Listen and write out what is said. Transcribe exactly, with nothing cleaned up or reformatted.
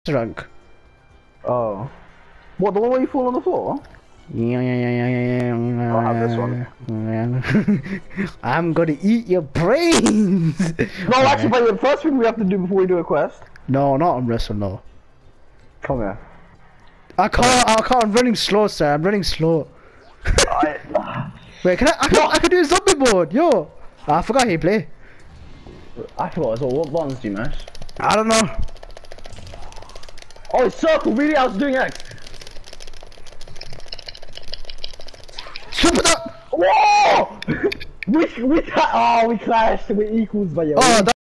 rank. Oh. What, the one where you fall on the floor? Yeah, yeah, yeah, yeah, yeah. I'll have this one. I'm gonna eat your brains! No, actually, but the first thing we have to do before we do a quest. No, not on wrestle, no. Come here. I can't, I can't, I'm running slow, sir, I'm running slow. I, Wait, can I, I can, I can do a zombie mode, yo! I forgot how you play. I forgot as well, what buttons do you mash? I don't know. Oh, it's circle, really? I was doing X. Super that! Whoa! we, we, oh, we clashed, we equals, but yeah. Oh,